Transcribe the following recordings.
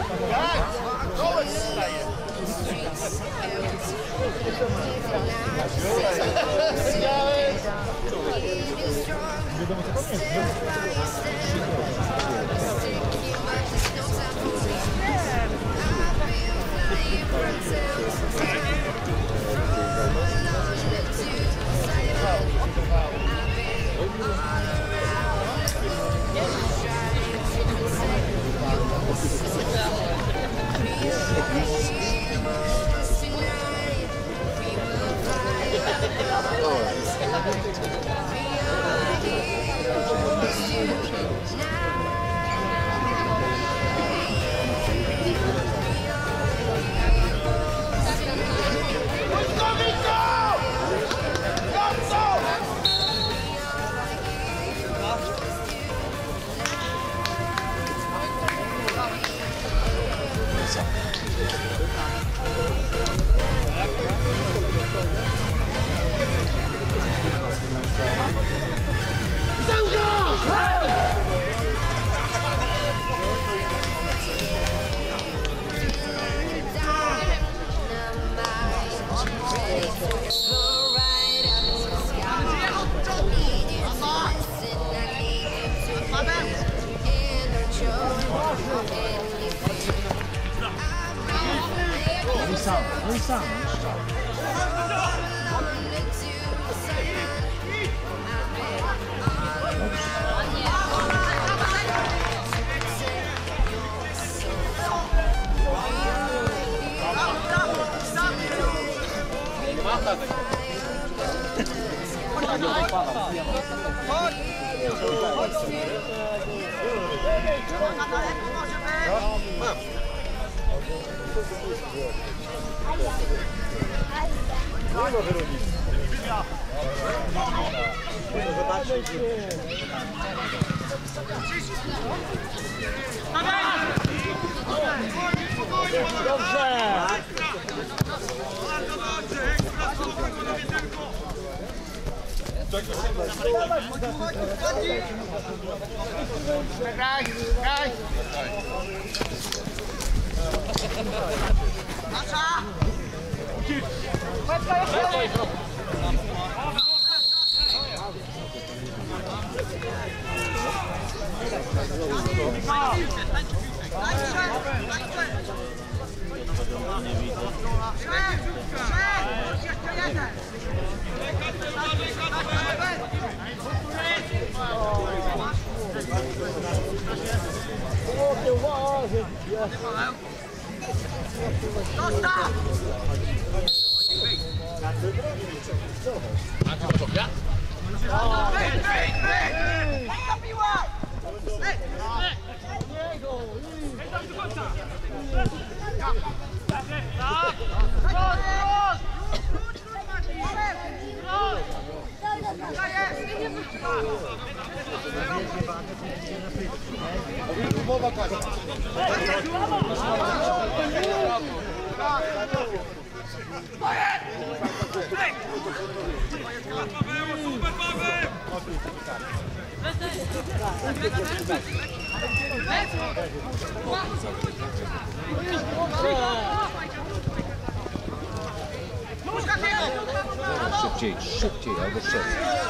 Szybciej, albo szybciej.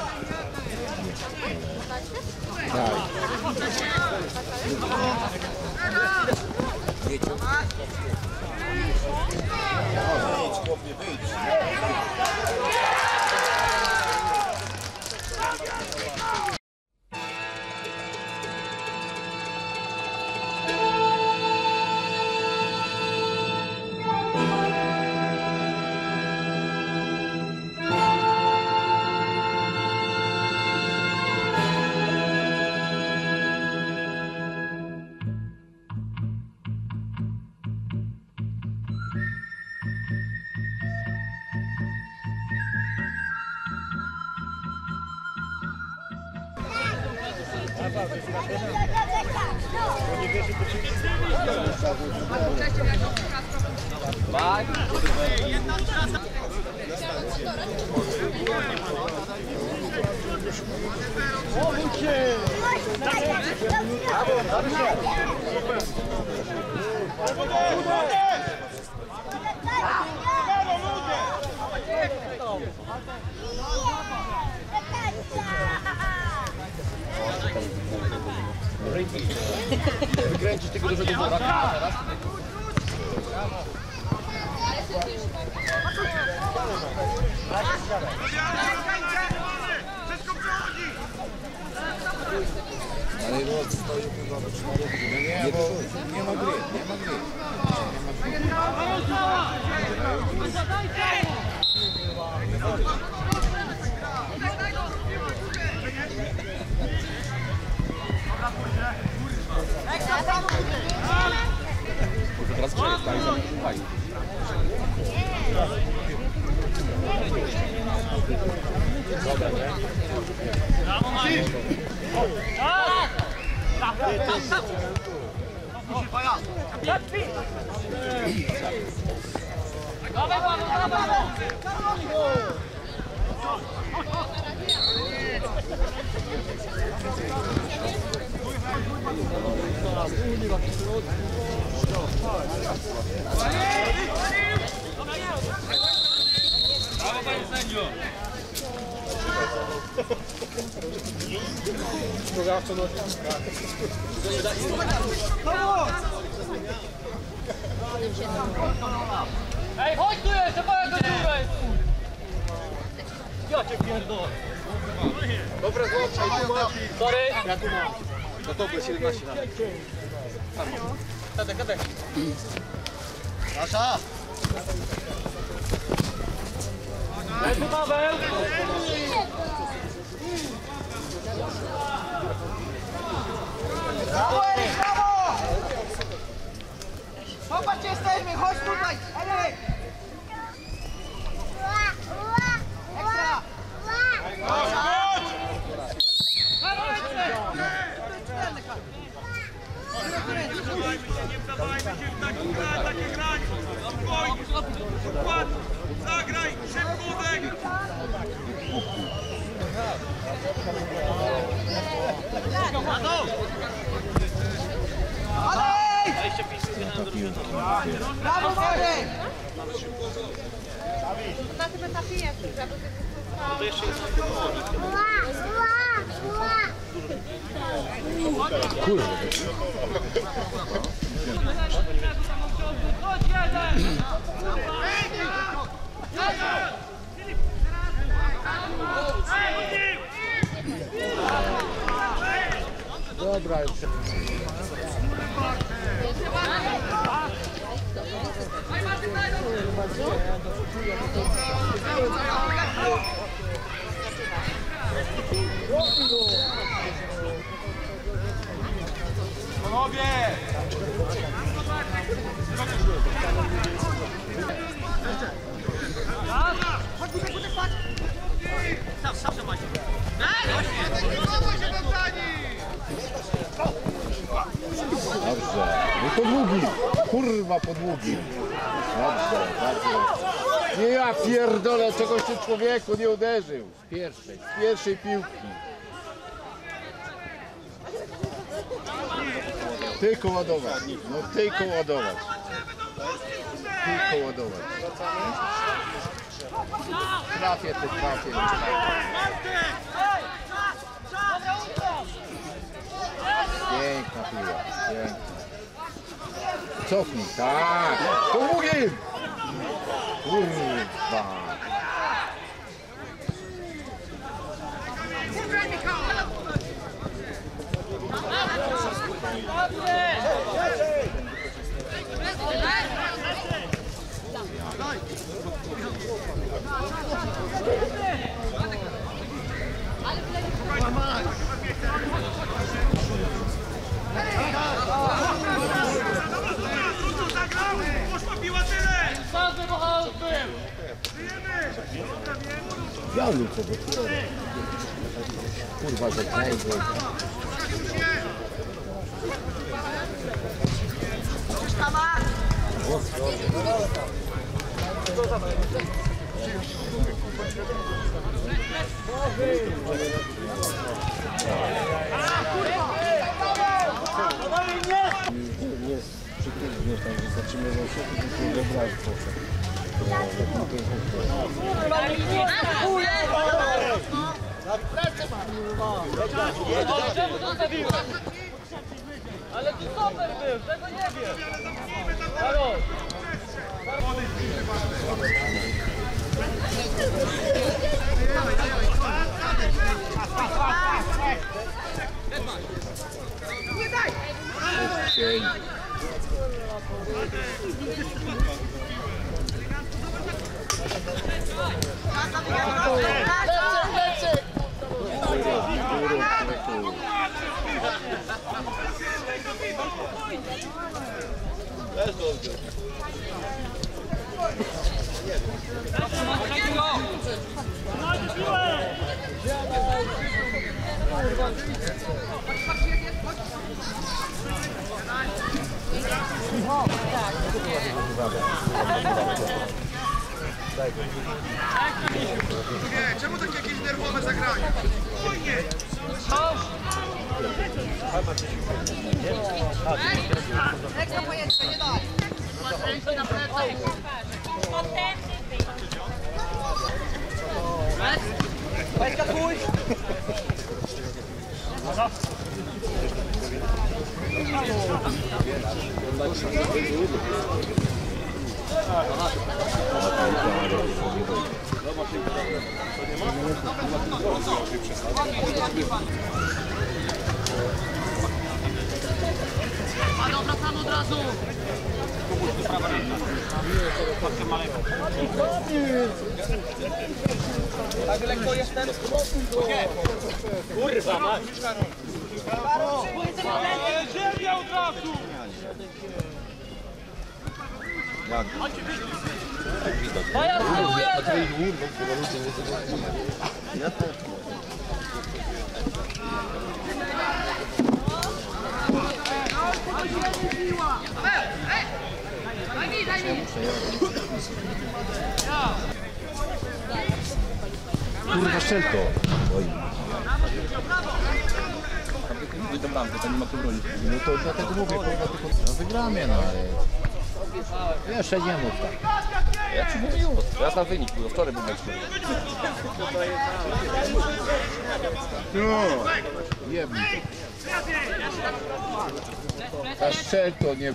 Tak. Wyjdź, chłopie, wyjdź. Wykręcić tego dużego buraka teraz. Ale no, stoi chyba do 4 godziny. Nie, bo nie ma gry, nie ma gry. Może teraz przejeść, tak? Fajnie. Dobra, nie? Brawo, panie sędzio! Ej, chodź tu jeszcze, bo jak do góry! Ja cię pierdolę! Dobra, złapaj, Sorry! ja tu mam. No to 17 lat. Kadek. Nasza! Ej, tu Paweł! Brawo, Eryk, brawo! Popatrz, jesteśmy, chodź tutaj! Eryk! Ekstra! Zagraj! Szybko odegraj! Brawo, Eryk! Na tym etapie jest, żeby To jeszcze jest Kurde. Chodź, jeden! Dobra, już. Panowie! Dobrze. No to długi. Kurwa, podługi. Dobrze, bardzo. Nie, ja pierdolę, czegoś ty człowieku nie uderzył. Z pierwszej piłki. Tylko ładować. No tylko ładować. Tylko ładować. Trafię. Piękna piła, piękna. Cofnij, tak. To mówię. Kurwa. Poszła piła tyle! Sam wybuchał z tym! Jalu kogo kurwa, że kręgły. Nie, Także zatrzymywał się i kurde brać poszedł. Ale tu super był, tego nie wiem. Karol. Cień. Nie, czemu takie jakieś nerwowe zagranie? Spokojnie! Ekstra pojedźcie, nie daj. Weźka twój. Panu wracamy od razu. Tak lekko jestem. Kurwa mać. Ziemia od razu! No ja z tyłu jedę. Kurwa strzel to. No to dlatego mówię, kurwa, tylko no wygramy, no ale... Jeszcze nie mów tak. Ja ci mówię już. Ja znam wynik, bo wczoraj był mecz. No, jebnij. Ta strzel to nie...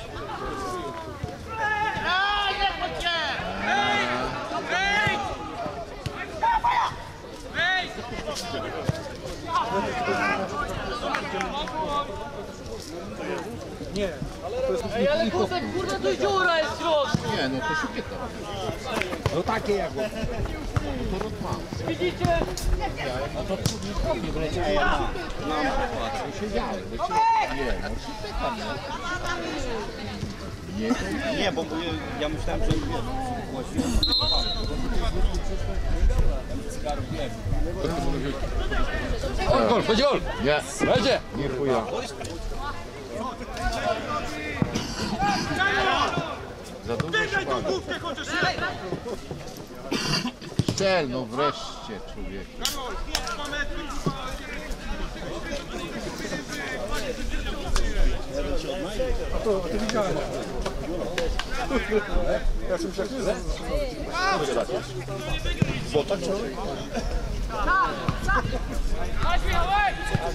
Ej, ale kurde, tu dziura jest w środku. Nie, no to szukieta. No takie jak on. To rozpam. Widzicie? No to nie wyleciałem. No siedziałem. Nie, no szukieta, nie. Nie, bo ja myślałem, że Gol, chodź gol! Nie, Będzie! nie chuja. Za dużo Daj tą szukamy. główkę chociaż! Strzel, no wreszcie, człowieku. Karol, 2 metry! Chodź, Michałek!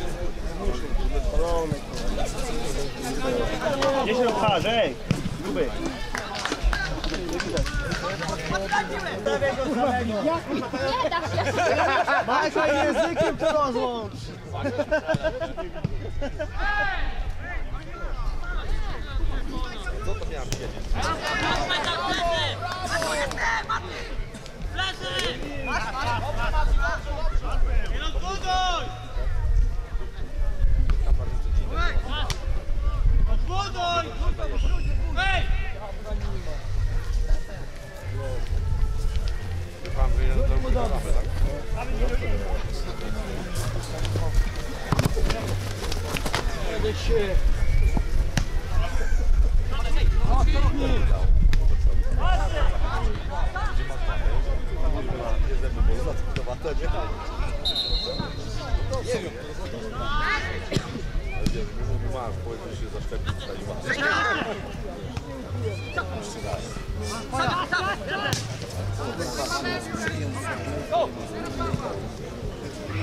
nie się obcharz, ej! Gruby. Majka językiem to rozłącz! Odwoduj! Ej!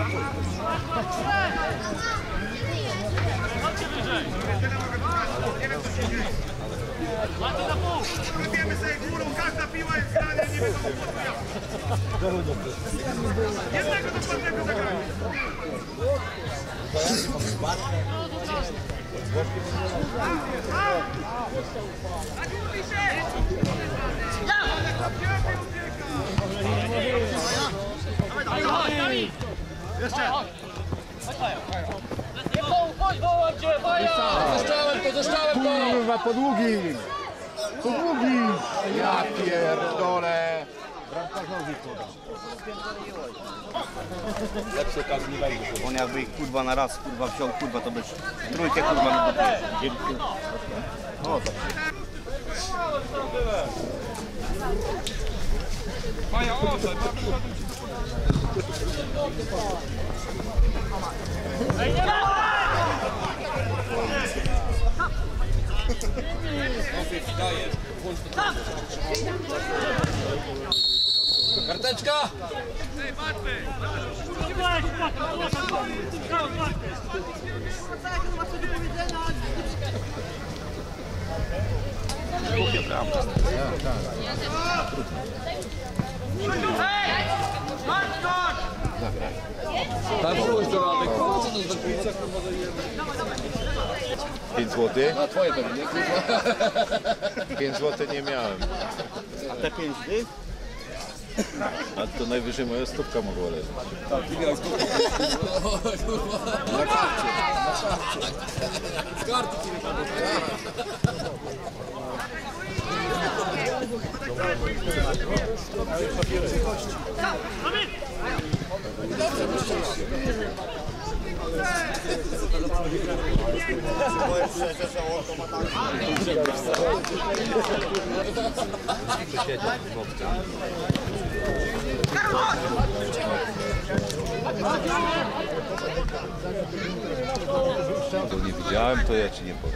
Wybiemy sobie górą, każda piła jest grania, nie wiem co podbija. Jednego dokładnego zagrania. Kurwa, podługi! Podługi! Ja pierdolę! Lepszy okazji nie będzie. On jakby ich kurwa na raz kurwa wziął, kurwa to by trójkę kurwa nie było. Karteczka! Tam byłeś do Radek, co to za piłka? 5 zł? A twoje pewnie, nie? 5 zł nie miałem. A te 5 dych? A to najwyżej moja stópka mogła leżeć. Na karcie. Z karty ci Bo nie widziałem, to ja ci nie powiem.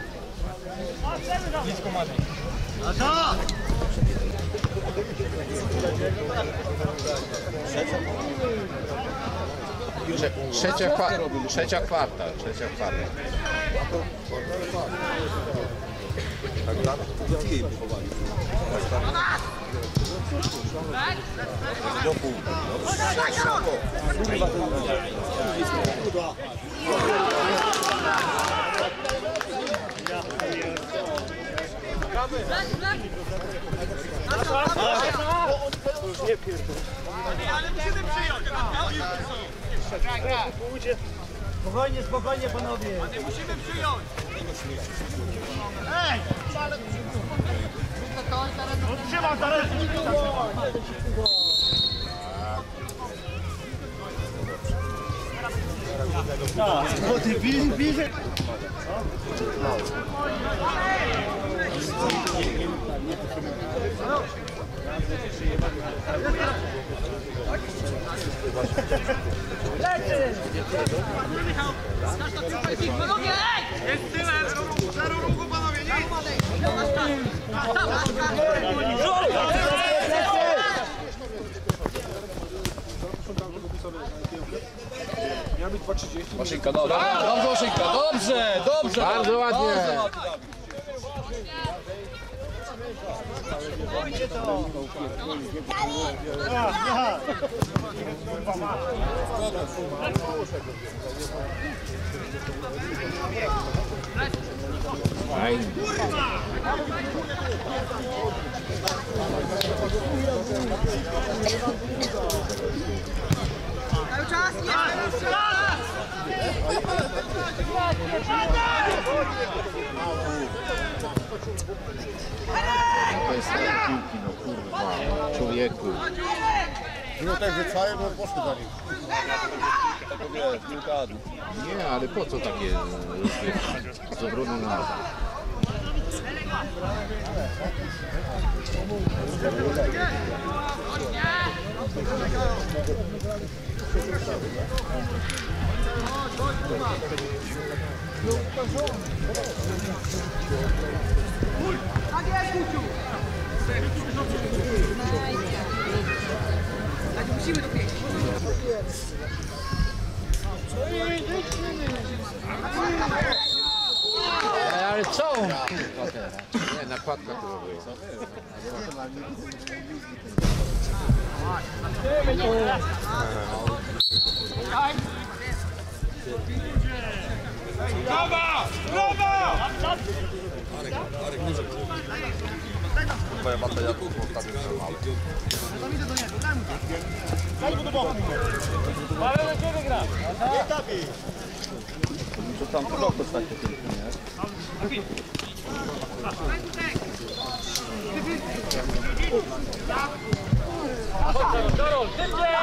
Trzecia kwarta. Spokojnie, spokojnie panowie. Nie musimy przyjąć. Trzymam zaraz. O ty bliżej. Jest tyle, zero ruchu panowie, nie? Maszynka, dobra. Dobrze, Maszynka, dobrze, dobrze. Bardzo ładnie. Bardzo ładnie. Fajnie. Cały czas, To jest takie piłki, no kurwa, człowieku. No tak wyczaję, bo poszły za nim. Nie, ale po co takie z obrony na nas? tak jest, Kuciu! Tak, musimy do pięć. Ale co on kurwa teraz? Nie, nakładka to była. Brawa! Brawa! Twoja mata Jakub, bo tak jest mały. To tam w roku stać tylko, nie? Karol, szybciej!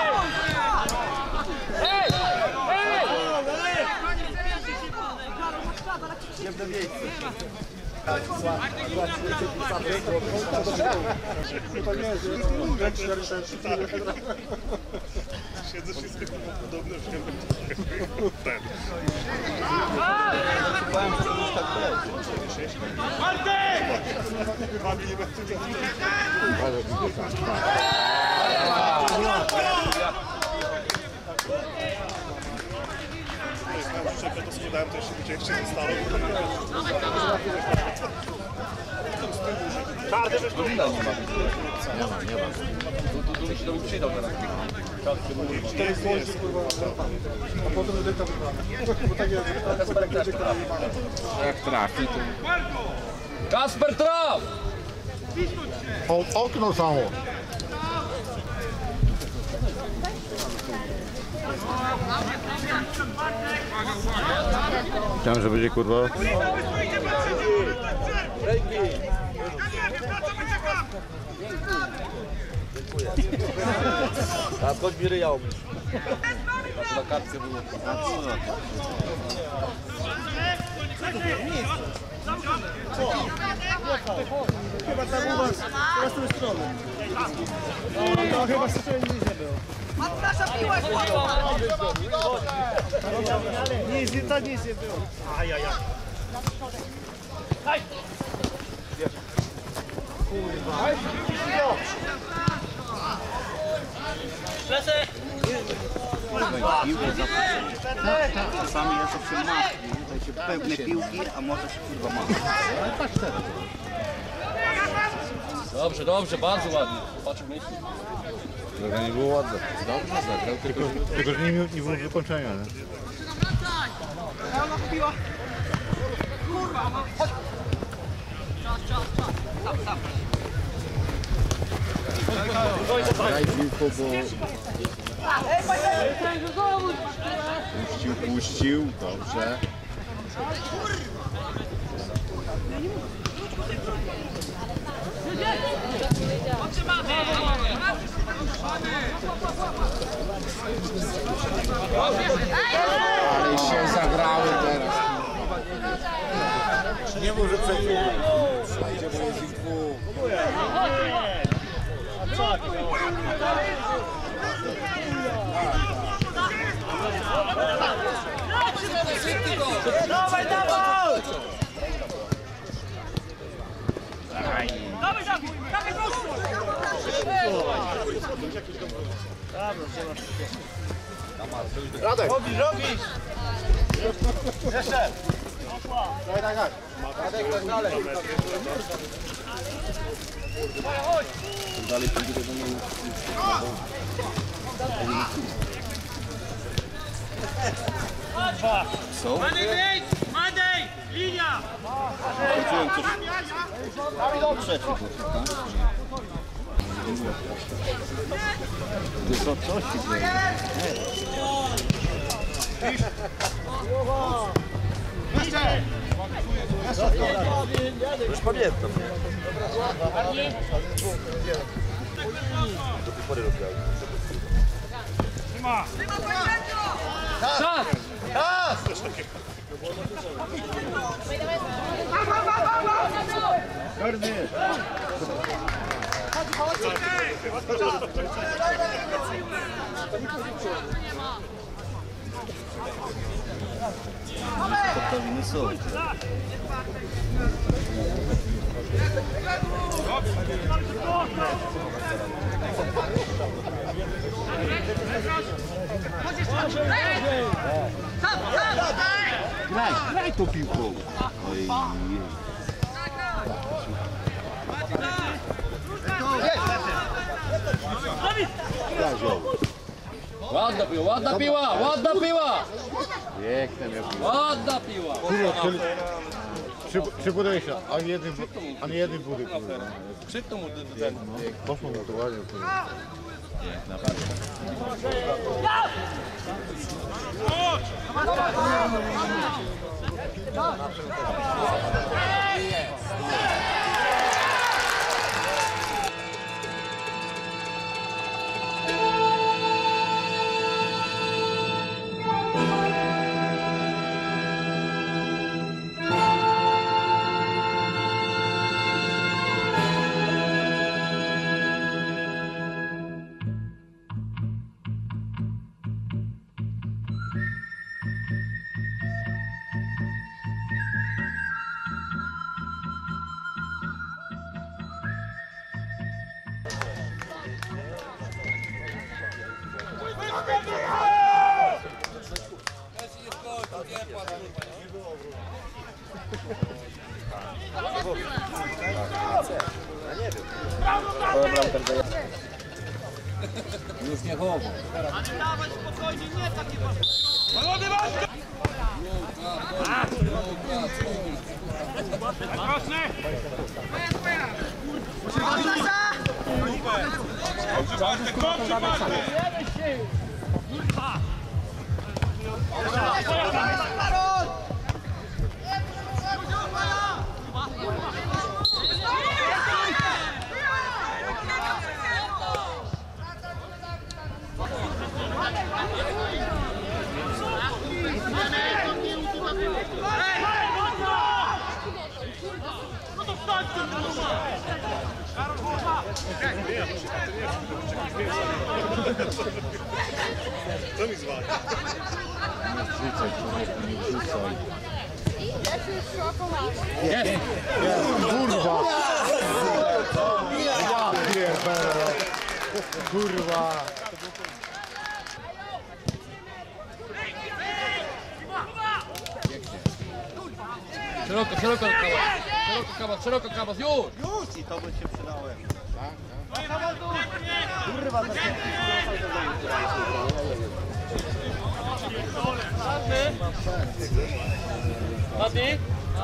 Ej! Ej! Siedzę wszystkie podobne w tym. Powiem, że to już tak leci. Czekaj, to sprzedałem, to jeszcze będzie jeszcze zostało. Tu mi się to przydał teraz. 4 złości, kurwa, a potem edyta wybrana. Bo tak jest, Kasper trafi. Jak trafi, to... Kasper traf! okno samo. Chciałem, że będzie kurwa. Teraz chodź mi ryja umyć. Na kartce było. Chyba tam u was, chyba z tej strony. No chyba z tej nic nie było. Nasza piła jest Nic, to nic nie było. Czasami jest to się maski, tutaj się pewne piłki, a może się kurwa ma. Dobrze, dobrze, bardzo ładnie. Patrz w miejscu. To nie było ładne. Dobrze zagrał, Tylko, że nie było wykończenia, nie? Daj piłko, bo... Puścił, dobrze. Ale się zagrały teraz. Nie mów, że przejdzie. Przejdzie, bo jest ich dwóch. Dawaj, dawaj! Dawaj, Radek! robisz, robisz! Jeszcze! Daj, daj, daj. Radek, chodź dalej. Dalej pójdę do domu. Co? Madej! Linia! Czułem coś... Trzeci był, tak? To coś się dzieje. Już pamiętam. Do tej pory robiłem. Czas! To winy są. graj tą piłką. Oj. Ładna piła, ładna piła, ładna piła! Piękne miał piłkę. Ładna piła! Przybuduje się, ani jednym budy. Krzyknął mu ten. Poszło mu to ładnie. Już nie chowa. Dawaj spokojnie, nie takie Balony masz! Co mi zwali? Kurwa! Ja pierdolę! Kurwa! Szeroko, szeroko kawas, szeroko kawas, już! I to by się przydało. Mati?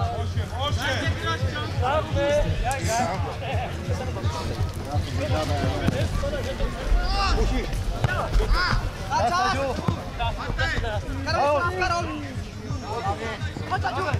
8! Karol! Chodź, Adziu!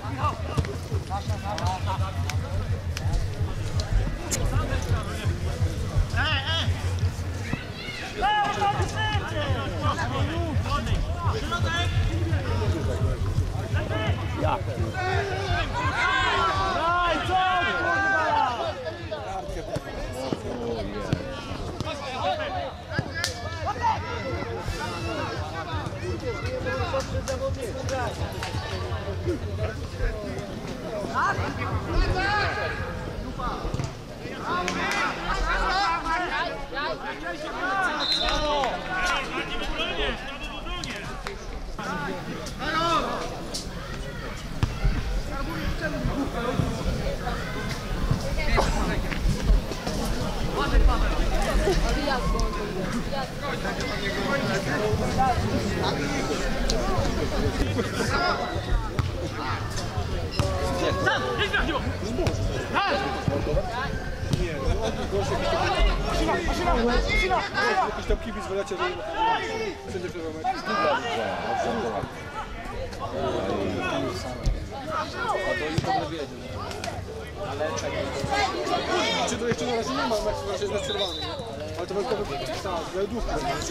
Jakiś tam kibic wylecie, że wszędzie przełamać. Czy to jeszcze na razie nie ma, na razie jest rozprzerwany, nie? Ale to walkowy dłuższy.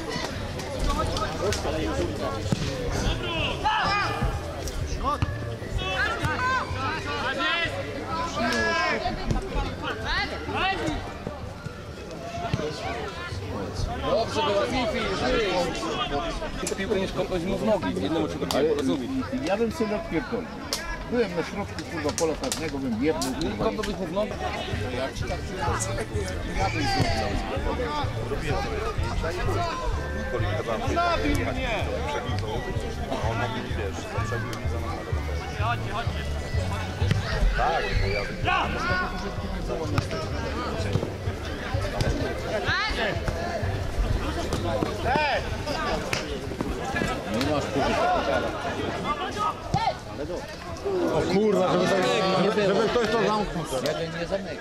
Dobrze, była Fifi, żyj! Piłkę niż kopnąć mu w nogi, jednemu się to nie porozumieć. Ja bym sobie odpierdolił. Byłem na środku kurwa pola karnego, bym jebnął kurwa. Kopnąłbyś mu w nogi? Ja bym zrobił. Zabił mnie! On mówi, wiesz, zaprzedził mi za nami. Nie masz publicznego. O kurwa, żeby ktoś to zamknął. Jeden nie zamyka.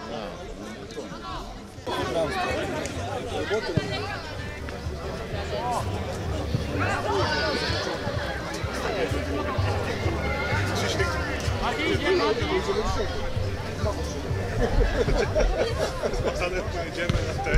Pojedziemy na ten.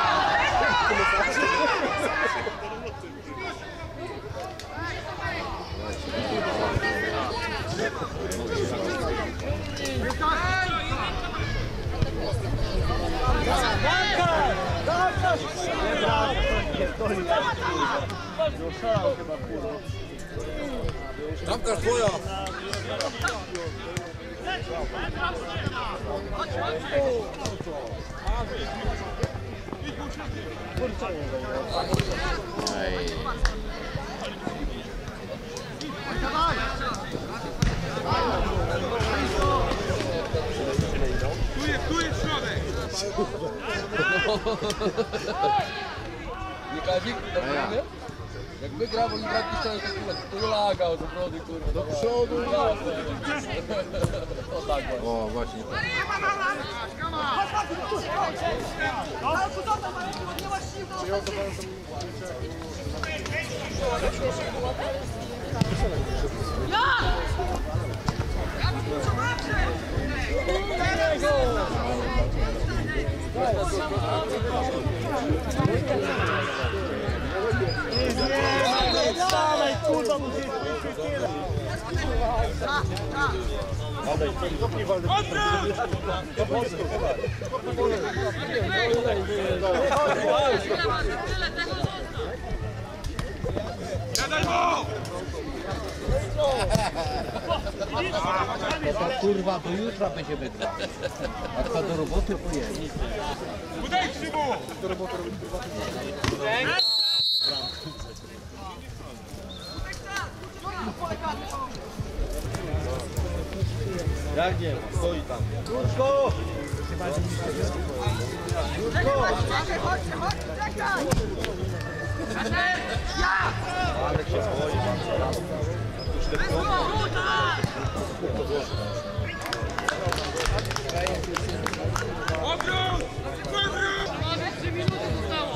Bramka twoja! Tu jest środek! Nie Kazik? Naprawdę? Jak wygrał, oni brak ściany, to lagał do przodu, kurwa. Do przodu. O tak właśnie. O, właśnie. Dawaj, kurwa, musisz tyle. To kurwa, do jutra będziemy grać. A to do roboty pojedzie. Udejdźcie mu! Jak nie? Stoi tam. Jurko! Jurko! Marek się boi. Obrót! Obrót! 3 minuty zostało.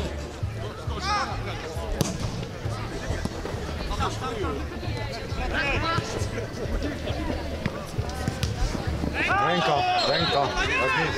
Ręka, ręka. Tak nic.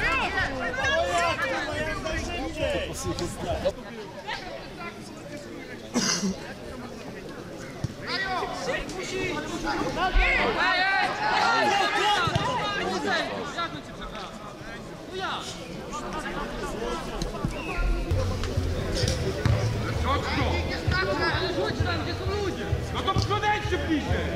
Rzuć tam, gdzie są ludzie. No to podejdźcie bliżej!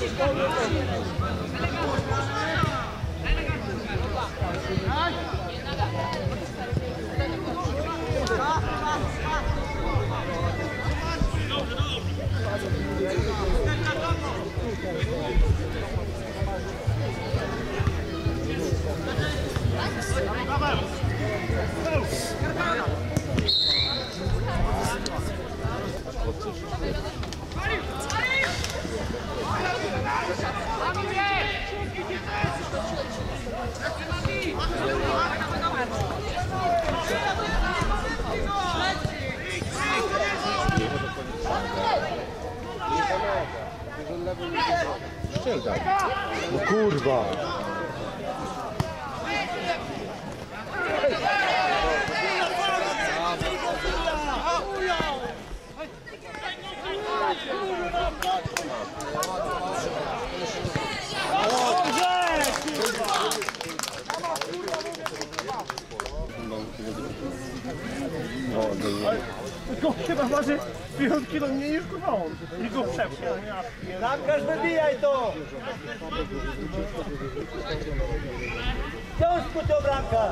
Strzel tak. No kurwa. Tylko chyba waży 50 kilo mniej niż kurwa on. I go przepchał. Bramkarz, wybijaj to! Wciąż ku to bramka!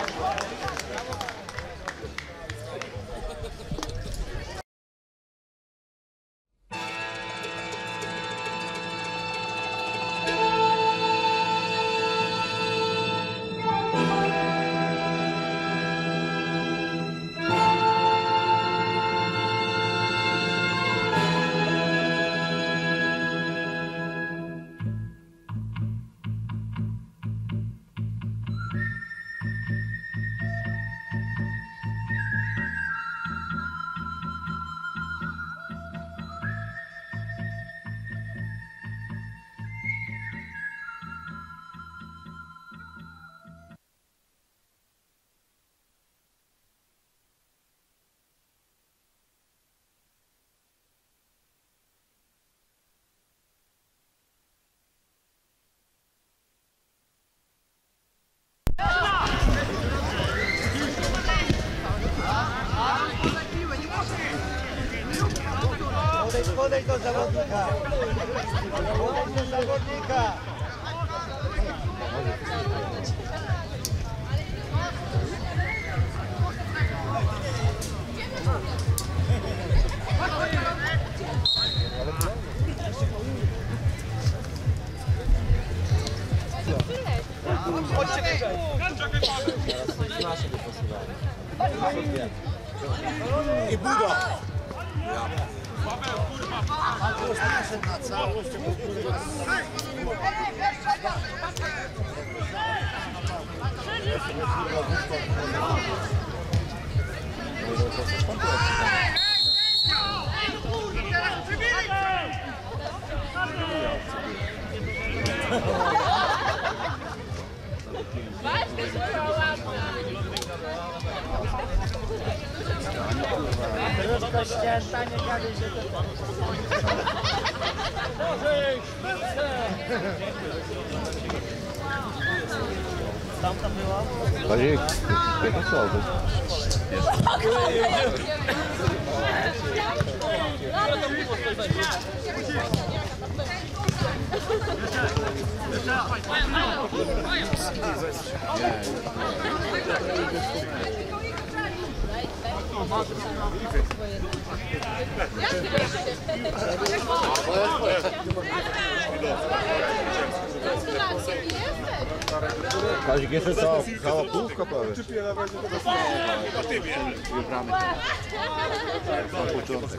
Podejdź do zawodnika. Podejdź do zawodnika. I Buda! Troszkę ścięta, nie gadaj się to. Tamta była? Kazik, jaka słaby. Kazik, jeszcze cała półka prawie. Wybramy to. Na początek.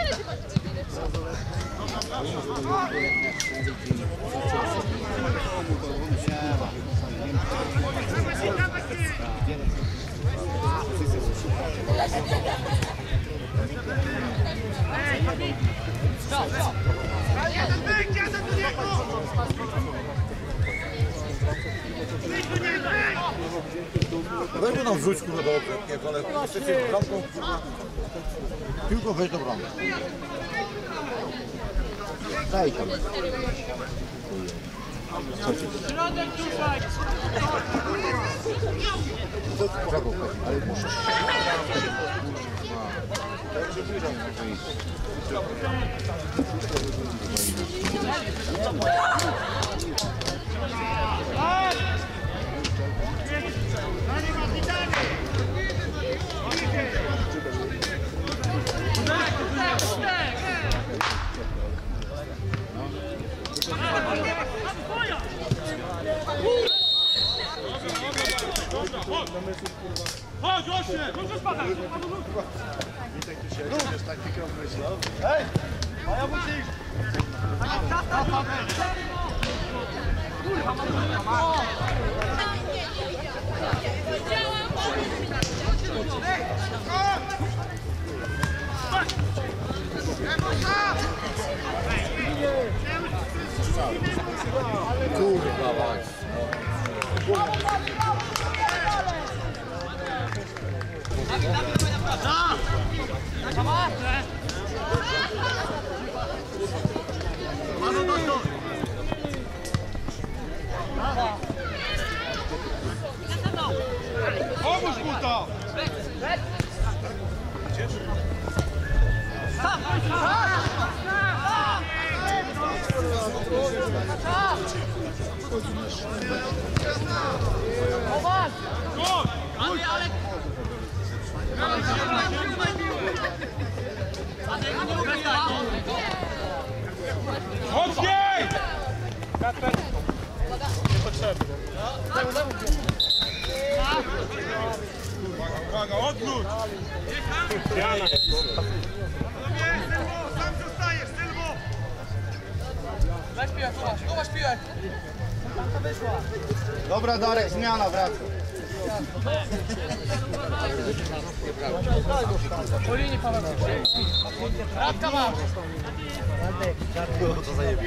Weź go nam wrzuć kurwa do okretniego, ale chcecie bramką piłką weź do bramy. Daj tam. Środek tutaj! Ale muszę. Chodź, ośnie! Dobrze spadaj! Hej! A ja musisz! Kurwa mać. Pomóż mu to! Odwróć! Sam zostajesz, Sylwo! Weź piłę, tu masz piłę. Dobra, Darek, zmiana, wraca. Po linii Paweł. Radka masz. Co zajebie.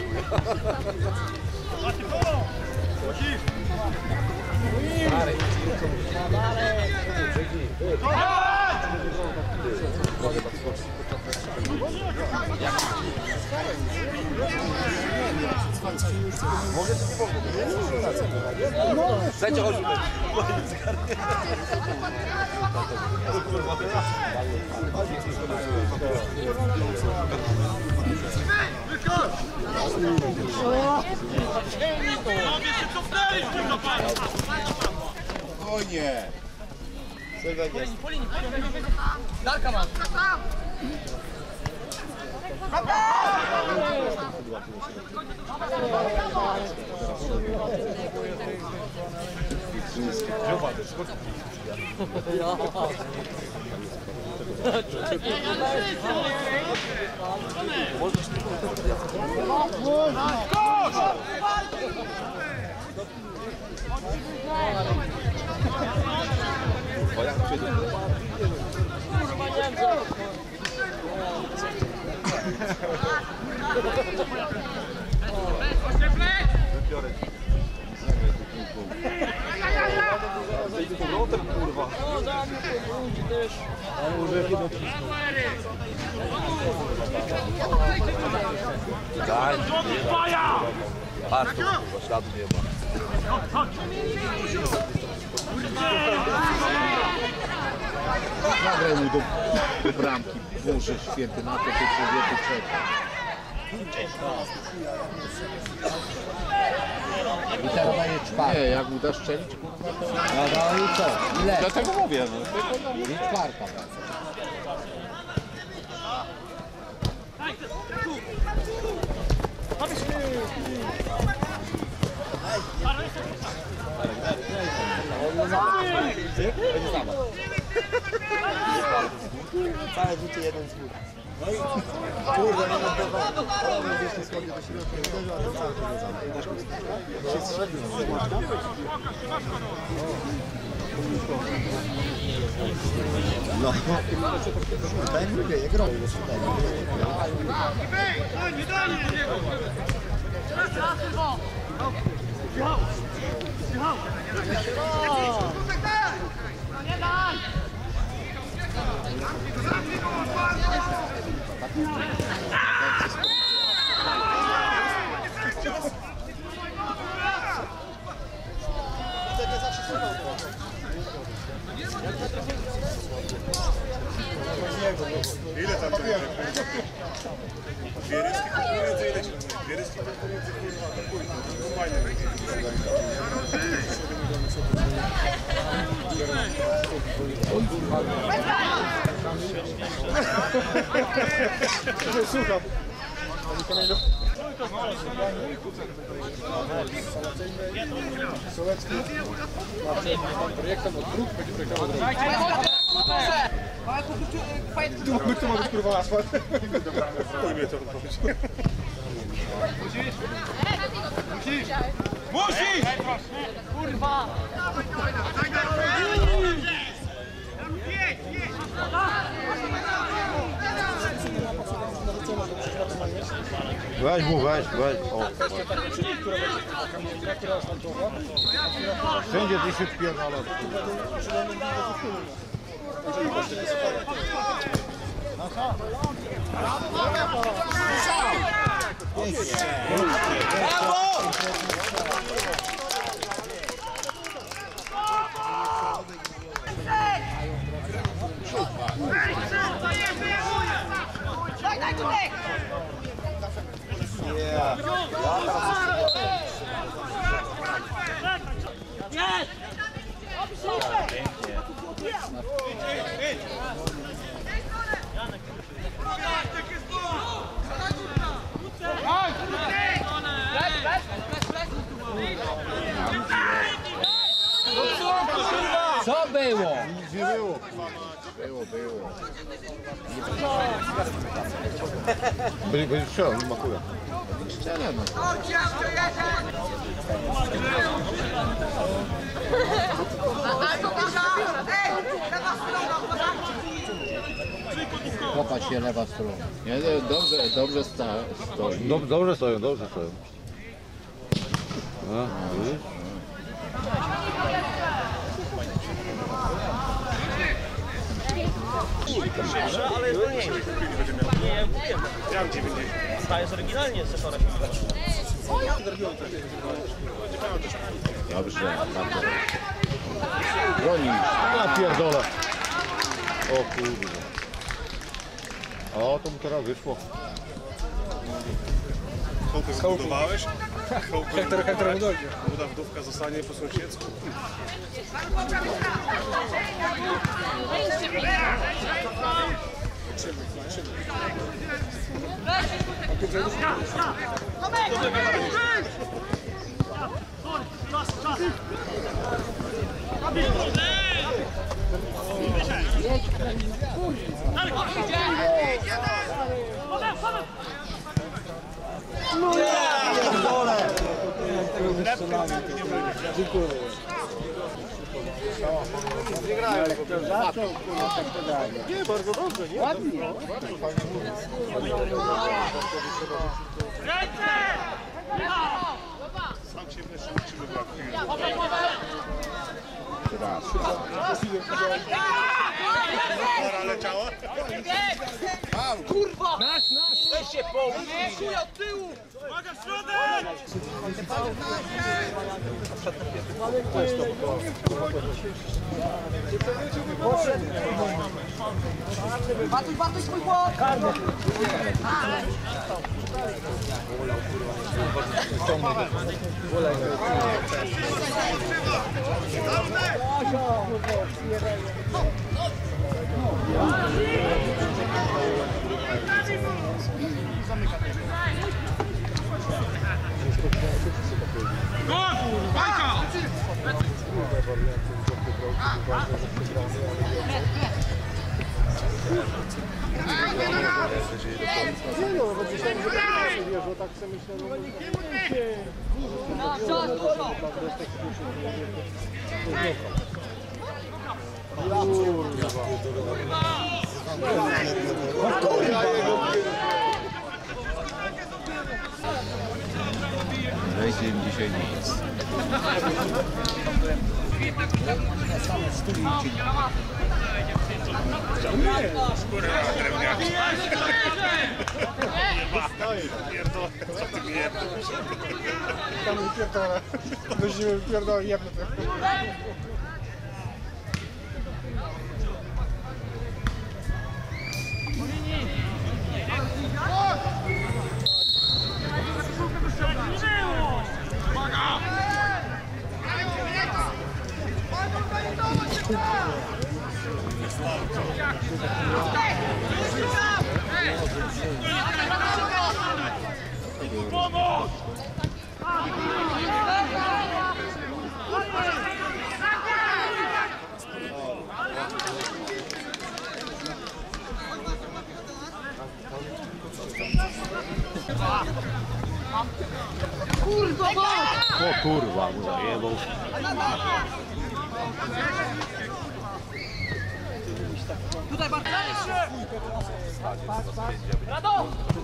Będzie chodzi. Spokojnie. Po linii. Darka masz. Patrz, bo śladu nie ma. Nagraj mu do bramki. Boże święty, na to ty człowieku czeka. I teraz daje czwartą. Nie, jak mu dasz strzelić, kurwa, to... No i co? Ile? Dlatego mówię. I czwarta wraca. Całe życie jeden zbór. Kurde, nie oddawał. Gdzieś nie schodzi do środka, uderzył, a to cały to się strzelił. No. Daj mi jak robię, Nie daj! Ile tam to jest? Dwie ryski to pomiędzy, ile ci mówię? Dwie ryski to pomiędzy, kurwa, to pójdą. To fajne będzie. Słucham. Sołecki. Projektem od dróg będzie projektował drogę. My tu mamy kurwa asfalt. Chuj mnie to powiedzieć. Musisz! Musisz! Kurwa! Weź mu, weź. O. Wszędzie ty się wpierdala. Daj tutaj! Co było? Nic nie było. Było. Będzie strzelał, nie ma chuja. Szczerze no. Kopać się lewa strona. Nie, dobrze stoi. Dobrze stoją. A, widzisz? Ale jest mniej. Nie, ja wiem. Ja mam 90. Stajesz oryginalnie z sesora. Dobrze, bardzo. Bronisz. Ja pierdolę. O kurde. O, to mu teraz wyszło. Chłopy zbudowałeś? Hektor mu dojdzie. Młoda wdówka zostanie po sąsiedzku. Nie, bardzo dobrze, nie? Ładnie. Sam się wreszcie uczymy brakuje. Pora leciała? Kurwa! Weź się połóż! Nie, od tyłu! Uwaga, środek! Batuj swój chłop! Wejdzie im dzisiaj nic. Pierdolę, co ty mi jebno? Tam pierdolę. Weźmiemy pierdolę, jebno to. O kurwa, mu zajebał. Tutaj bardzo! Rado!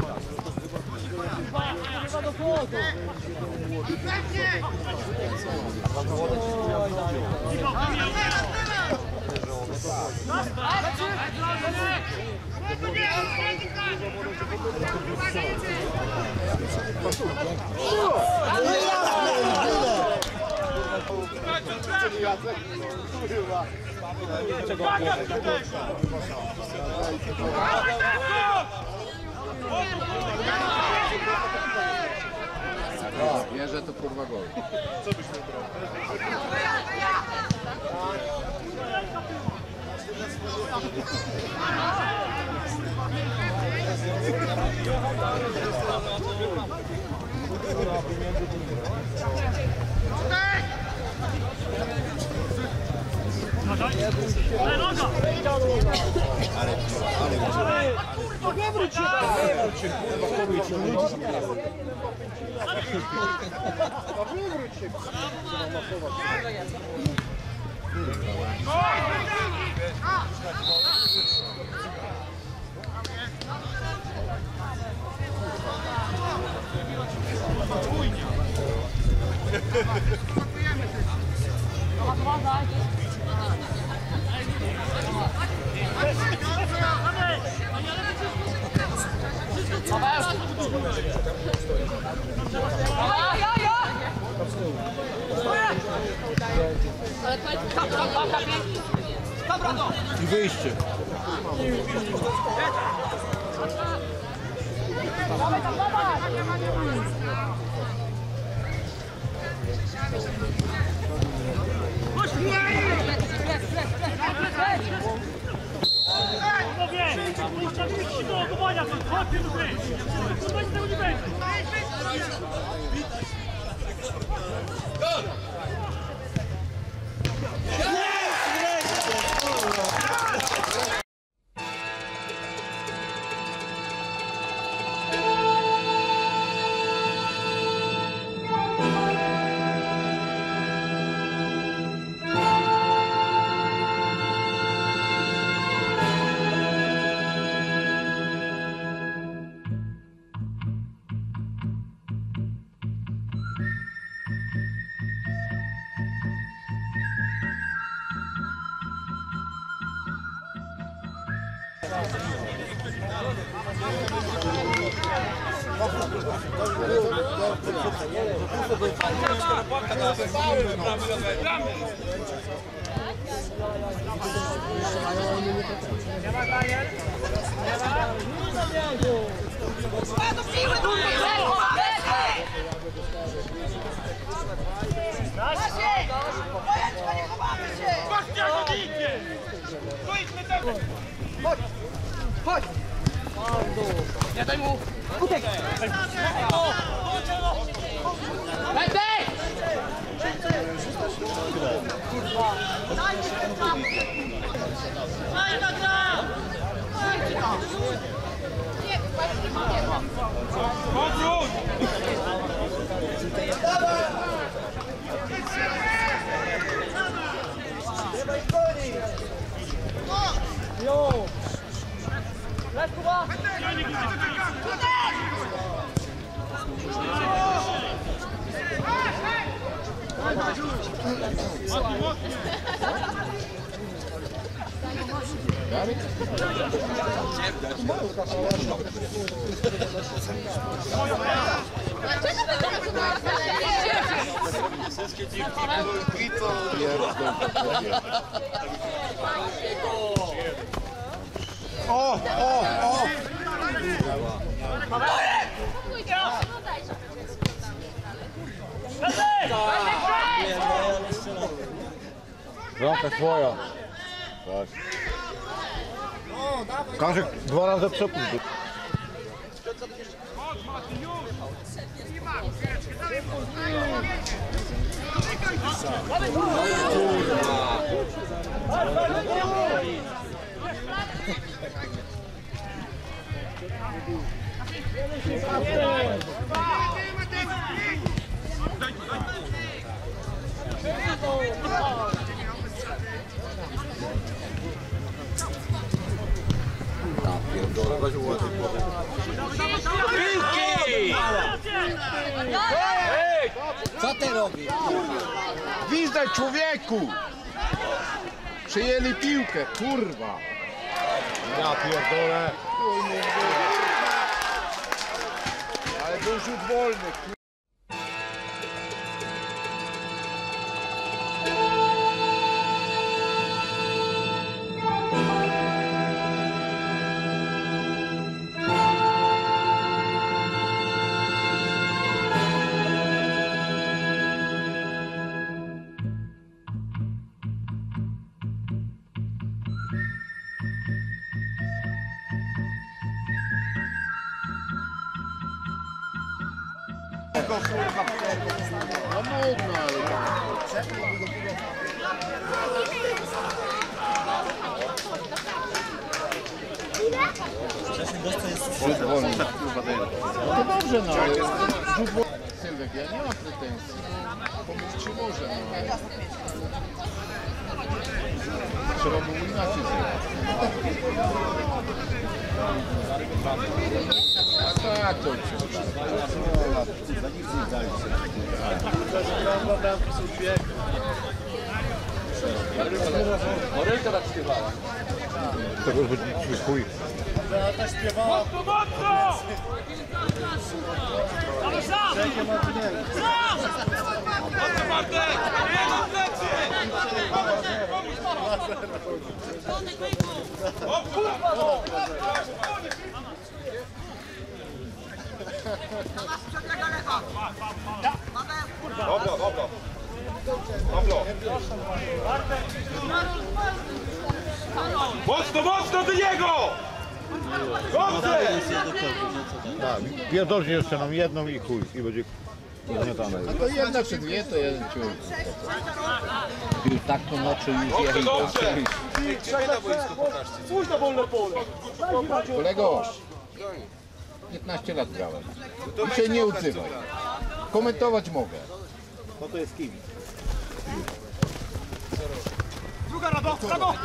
Bierze to kurwa gol. Co byś wybrał? I wyjście. Chodź! Nie daj mu! Utek! Będę! O, o, o! Bramka twoja. Tak. Każdy 2 razy przepój. Co ty robisz? Gwizdaj, człowieku! Przyjęli piłkę, kurwa! Ja pierdolę. Ale był rzut wolny, kurwa. No nudno, ale... Rzut wolny. No to dobrze, no ale rzut wolny. Sylwek, ja nie mam pretensji. Pomóc ci może, no ale... Trzeba było inaczej zrobić. Tak, to Morelka tak śpiewała. Tego już chuj. Mocno, mocno! Ale sam! Sam! Mocno, Bartek! Nie ma plecy! O kurwa! Dobra, dobra. Pablo. Mocno, mocno do niego! Dobrze! Tak, pierdolnie jeszcze nam jedną i chuj. I będzie zamiatane. A to jedna czy dwie, to jeden ciur. Już tak to noczy już Dobrze, jechał. dobrze! Pójdź na wolne pole. Kolego, 15 lat grałem. I się nie odzywaj. Komentować mogę. No to jest kibic. Druga Rado! Rado!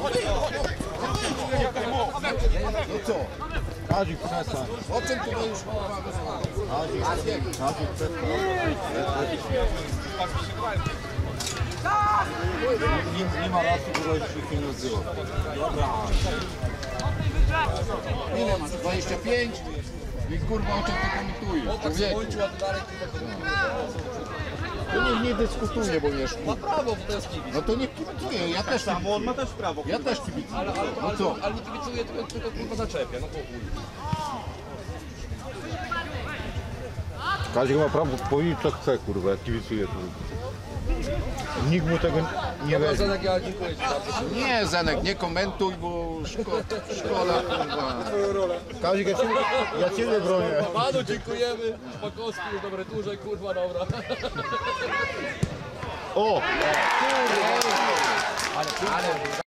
No co? Kadzik, przestań. O czym to już Kadzik, przestań. Nie ma racji, bo się nie odzywa. Ile masz? 25? I kurwa o czym ty komentujesz? Człowieku. To niech nie dyskutuje, bo nie szkół. Ma prawo, bo to jest kibic. No to niech kibicuje, ja też Samo on ma też prawo. Ja też kibicuję. No co? Ale nie kibicuje, tylko kurwa zaczepia, no to chuj. Kadzik ma prawo powiedzieć co chce, kurwa, jak kibicuje. Nikt mu tego nie weźmie. Zenek, ja dziękuję ci bardzo. Nie, Zenek, nie komentuj, bo szkoda, kurwa. Kadzik, ja ciebie bronię. Panu dziękujemy. Szpakowski już dobre turze, kurwa, dobra. O! Ale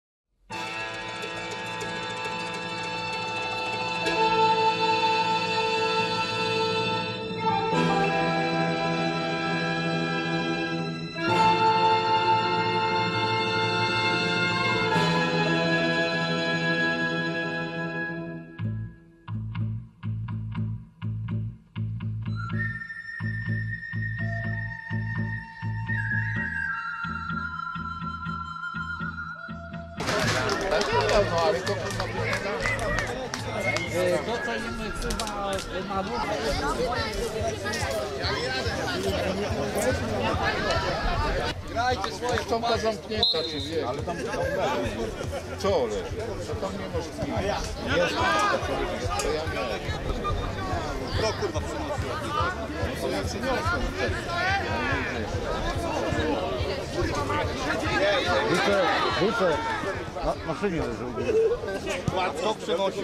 no ale to kurwa Doceniamy chyba na dół. Grajcie swoje, Szczątka zamknięta, czy wie, ale tam co leży? To tam nie może zginąć. Jest to ja miałem. No kurwa, przynosi. To ja przyniosłem. Wódce, na szynie leży. Kto przynosił?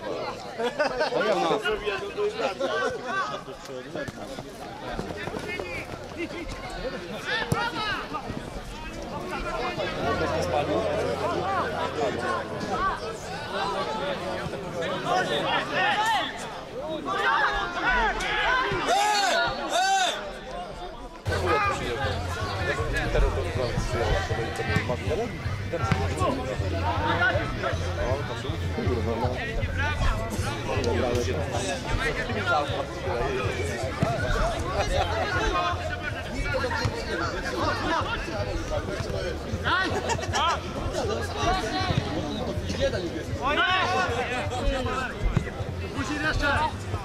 Musi jeszcze!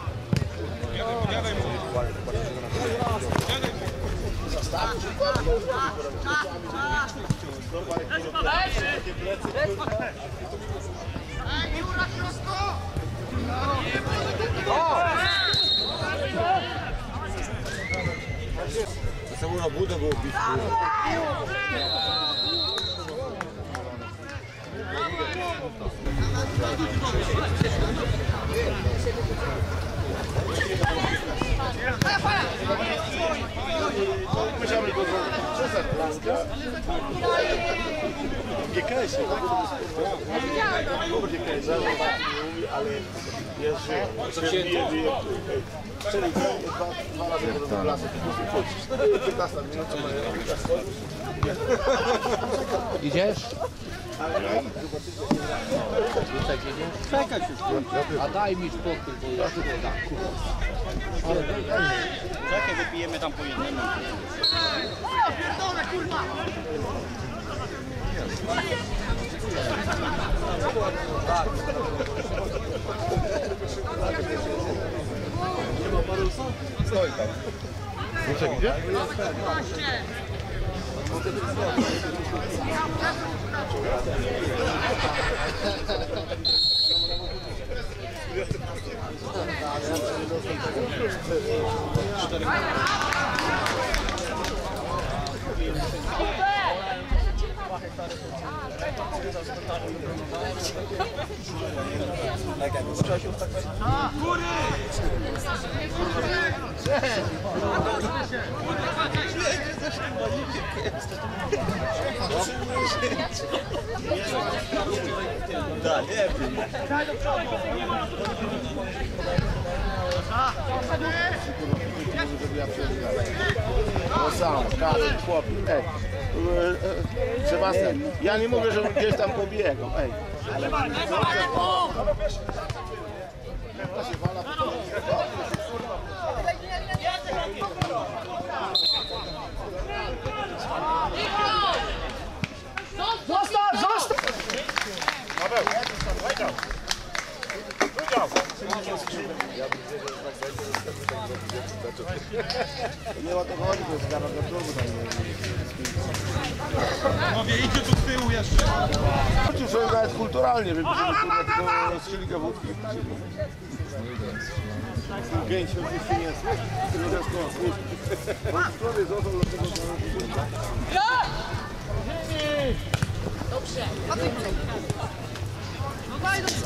To samo na budę było pić. GKS-ie, tak? GKS nie umie, ale jest, że strzelił dwa razy do klasy, 15 minut, co mają. Idziesz? Czekaj się. A daj mi spokój, bo ja tu nie dam. Czekaj, wypijemy tam po jednym. Stoi tam. Wózek idzie? No sam, każdy chłop. Ej, Sebastian, ja nie mówię, że gdzieś tam pobiegł, ej. Ale nie o to chodzi, to jest gana dla klubu. Panowie, idźcie tu z tyłu jeszcze. Chodźcie sobie nawet kulturalnie, wypijemy kurwa tylko z szylika wódki. 5 oczywiście nie jest. Tylko to jest to. On w sprawie został do tego. Dobrze. No daj do...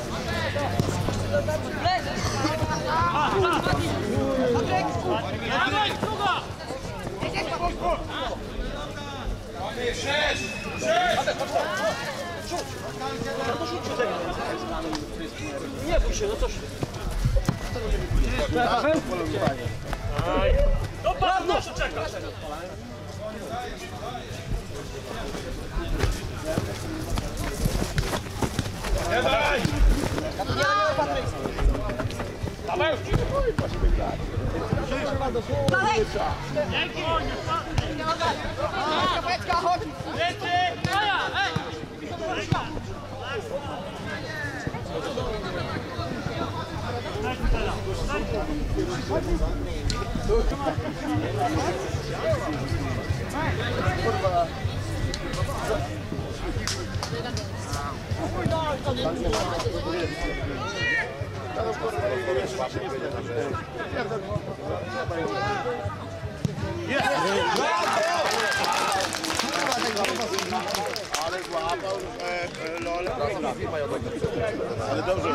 Nie bój się, no to się. Dobra, proszę, czekaj. Nie daj! Paweł! Dalej! Dzięki! Kapeczka, chodź! Ale złapał Lole. Ale dobrze.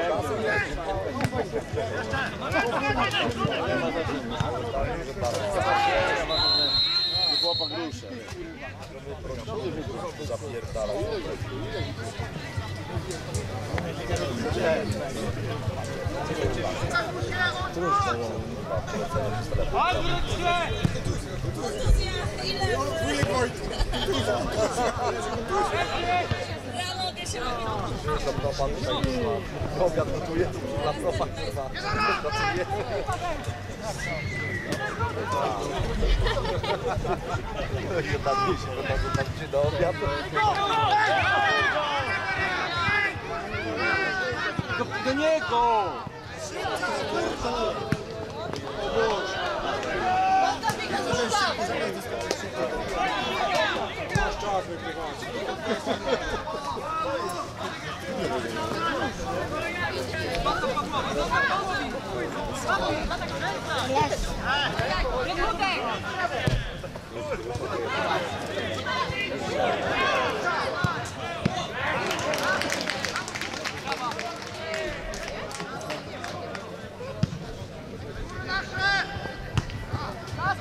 Chłopak ruszy. Zapierdala. Obiad gotuje, na profa pracuje. Tam się do obiadu. Do niego!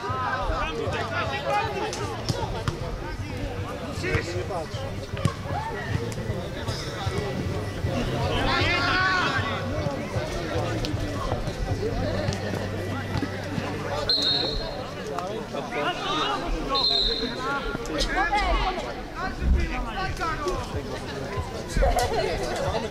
Nie patrz.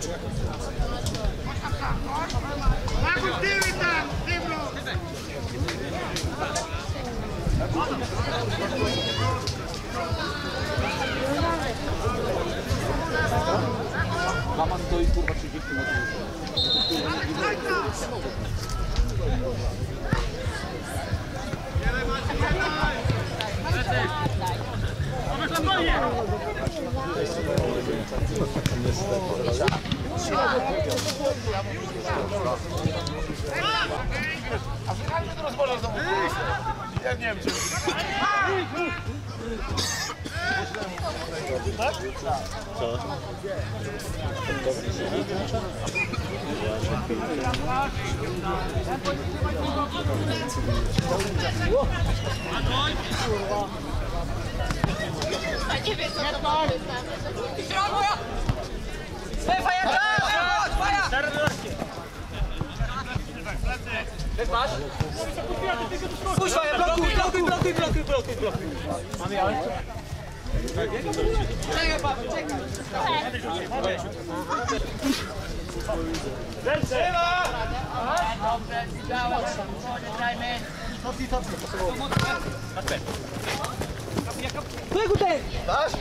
Mama stoi kurwa 30 metrów. Ja nie wiem, czy... Puść Faja, blokuj. Mamy jałę? Czekaj, Paweł, czekaj. Trzyma! Dobrze, widziałem. Dajmy. Tu jest ten! Dasz?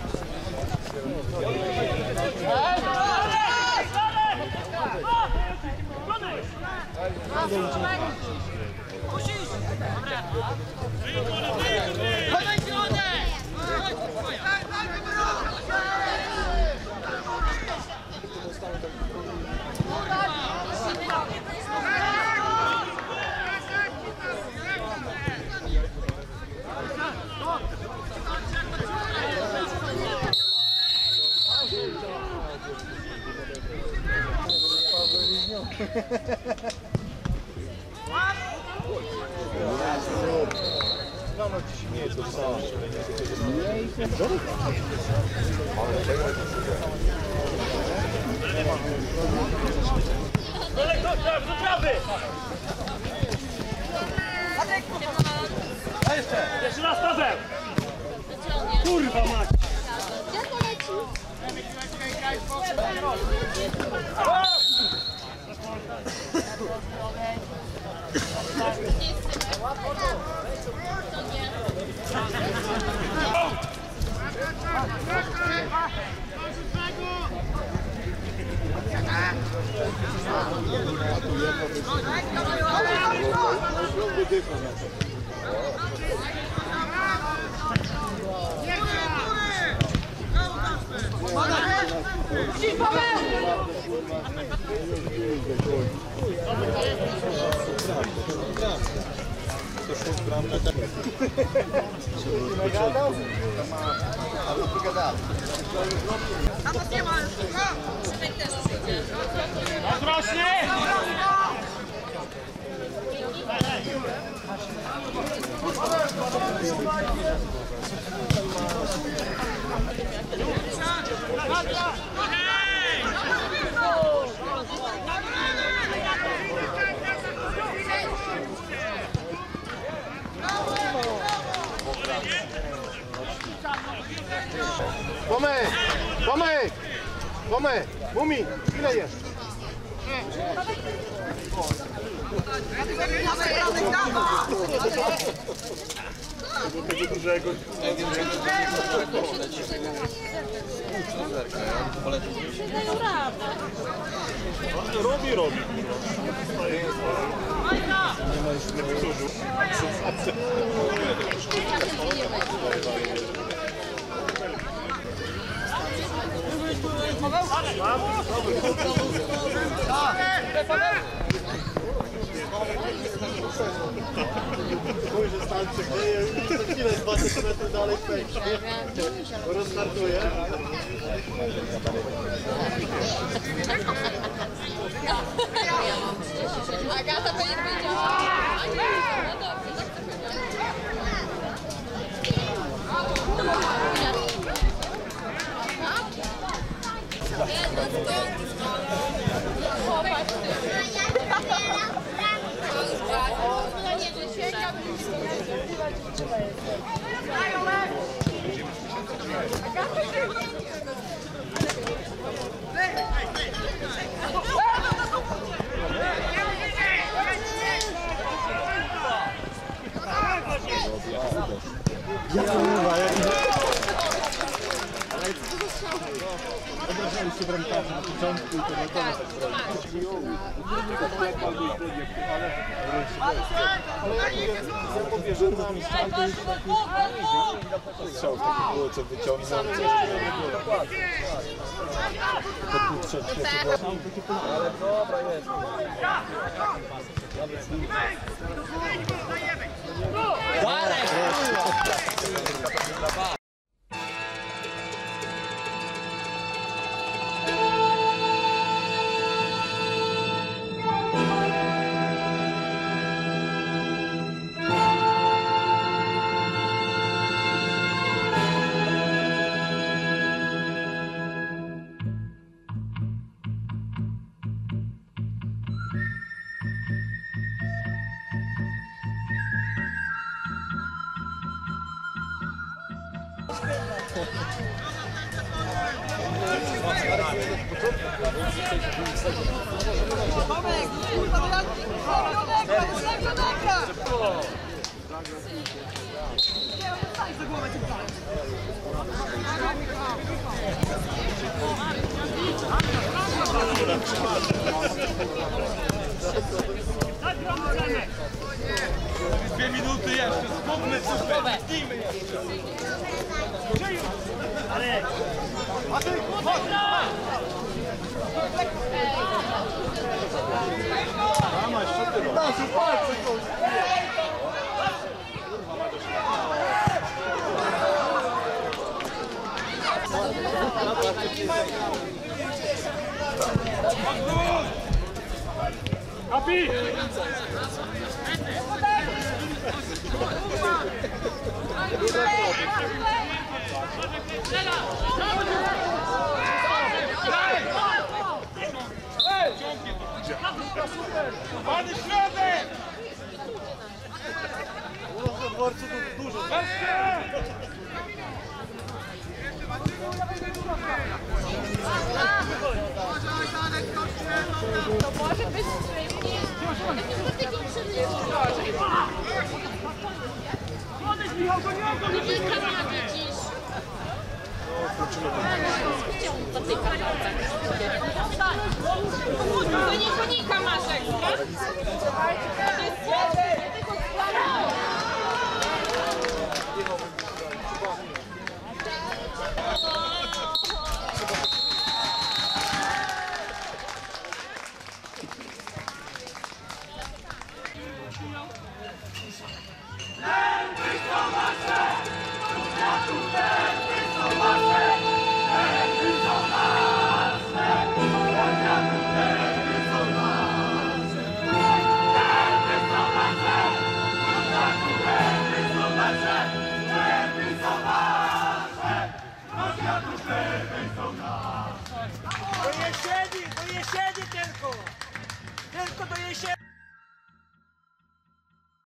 Rano ci nie jest to samo. Jeszcze raz, Paweł! Kurwa mać! Gdzie to leci? Tomek! Mumi, ile jest? Tego dużego. Robi. Mój, że stan przekleje, za chwilę 2 cm dalej pęknie. Rozstartuje. Agata to nie powiedziała. A nie, no dobrze, tak to powiedziała. obrażali się bramkarze na początku i to wiadomo tak ale jak powierzyłem na ten strzał, to już taki strzał taki było, co wyciągnął, coś to tu trzecie, ale dobra jest. Dwie minuty jeszcze, zgubmy super, zdijmy jeszcze. Kapi! Pany środek! Na dworcu to dużo. To może być szybciej. Ale nie do tego przyjdzie. Podejdź Michał, go nie ogon! Konika ma, widzisz. Do tej kanałce. To nie konika masz, ekstra? To jest słodkie, tylko składane. Do jesieni tylko! Tylko do jesieni!